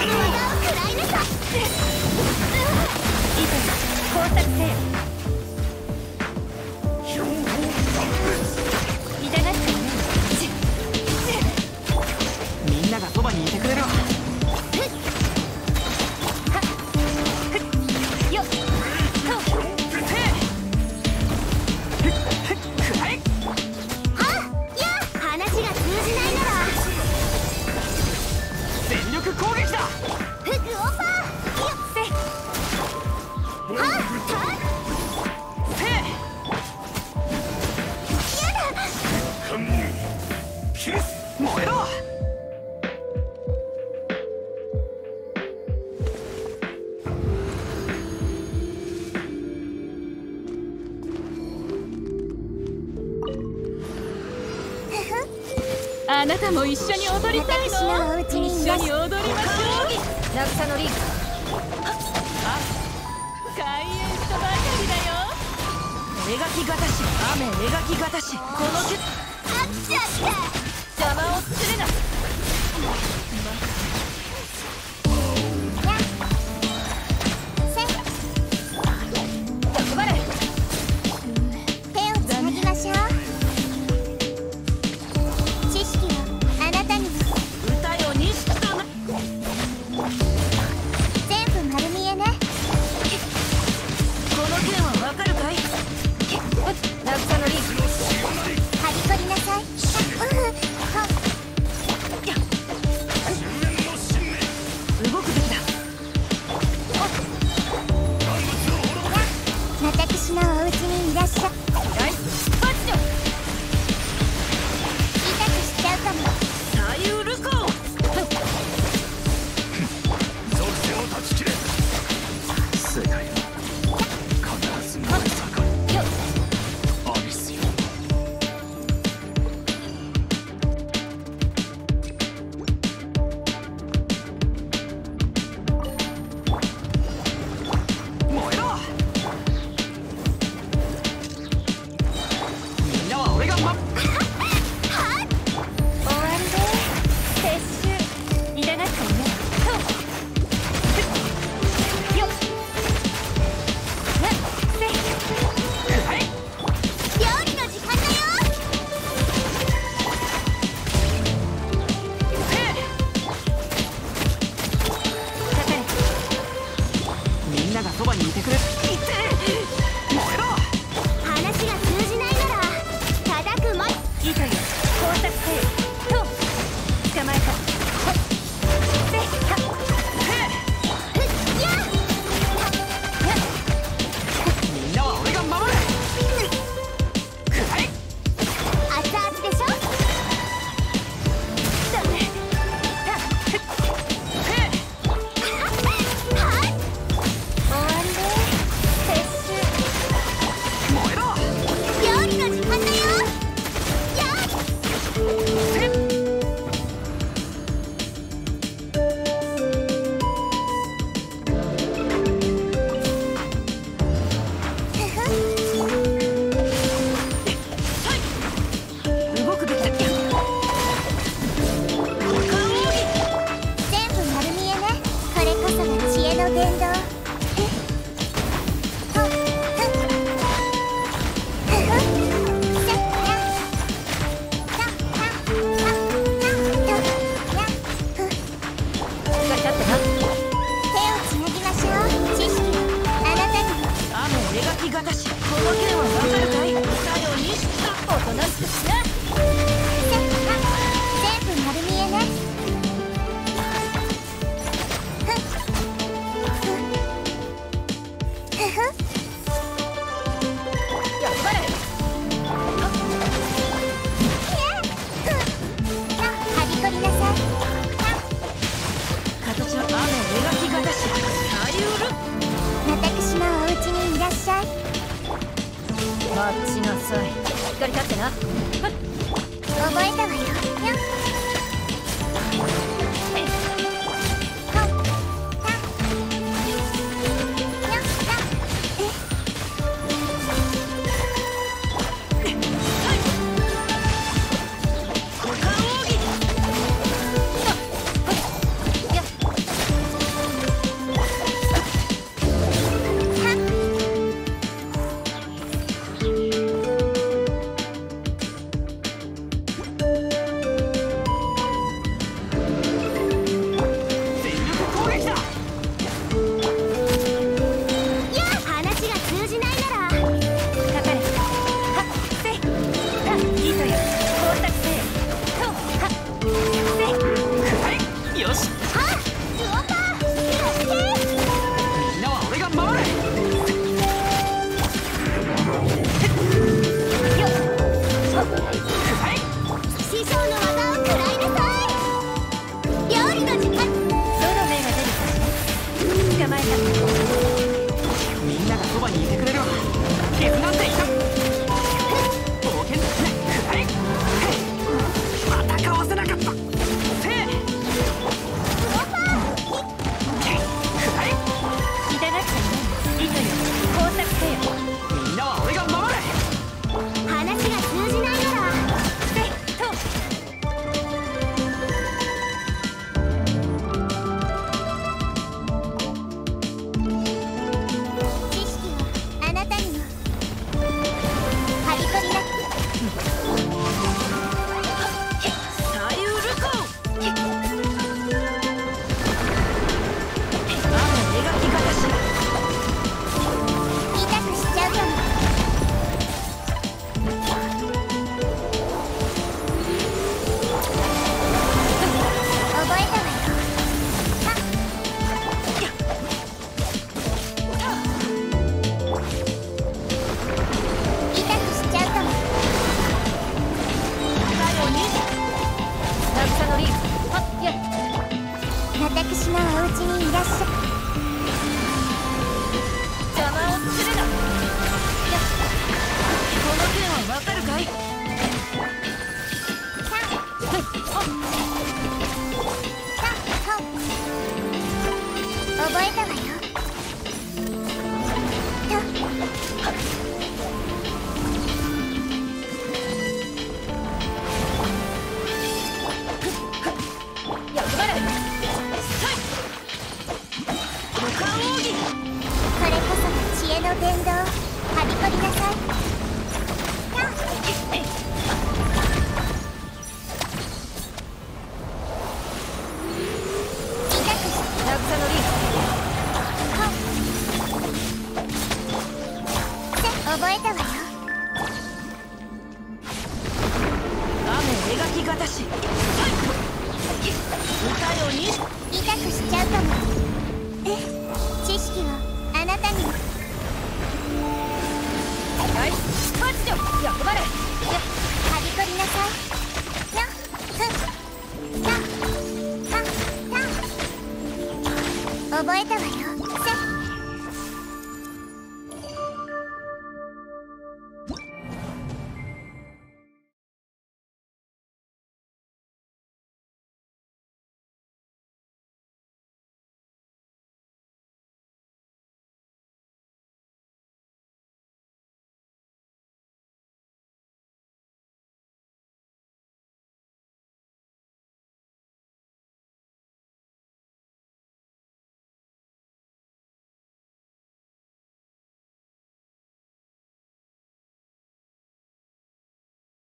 みんながそばにいてくれるわ。 あなたも一緒に踊りたいの？一緒に踊りましょう。渚のリーグ。開演したばかりだよ。描きがたし、雨描きがたし、このあっちゃった邪魔をするな。頑張れ。手をつなぎましょう。私のお家にいらっしゃい。マジだ。痛くしちゃうかも。さゆるこ。属性を断ち切れ。世界は必ず燃え盛る。アビスよ。燃えろ。みんながそばにいてくれ。燃えろ。話が通じないなら叩くまい。いいという工作せよ。捕まえた。みんなは俺が守る。熱々でしょ。ダメ。待ちなさい。しっかり立ってな。覚えたわよ。 私のお家にいらっしゃ邪魔をするな。この件はわかるかい。覚えたわよ。役払い。五感奥義。これこそが知恵の伝道。はびこりなさい。渚のリー覚えたわよ。雨描きがたし。歌よに痛くしちゃうかも。知識をあなたに。はい、発情。役払い。はびこりなさい。覚えたわよ。